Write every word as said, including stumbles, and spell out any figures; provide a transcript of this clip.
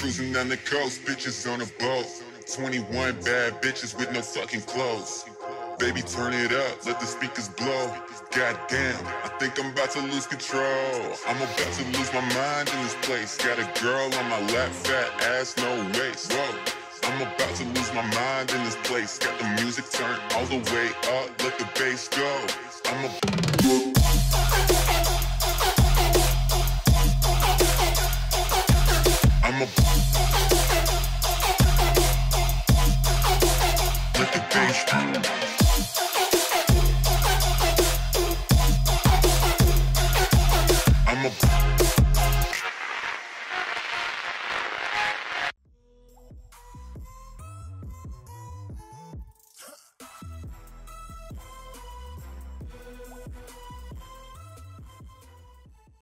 cruising down the coast, bitches on a boat. twenty-one bad bitches with no fucking clothes. Baby, turn it up, let the speakers blow. Goddamn, I think I'm about to lose control. I'm about to lose my mind in this place. Got a girl on my lap, fat ass, no waist. Whoa, I'm about to lose my mind in this place. Got the music turned all the way up, let the bass go. I'm a I'm a